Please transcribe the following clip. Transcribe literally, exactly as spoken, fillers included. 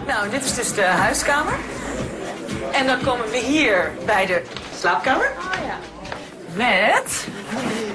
Nou, dit is dus de huiskamer. En dan komen we hier bij de slaapkamer. Oh ja. Met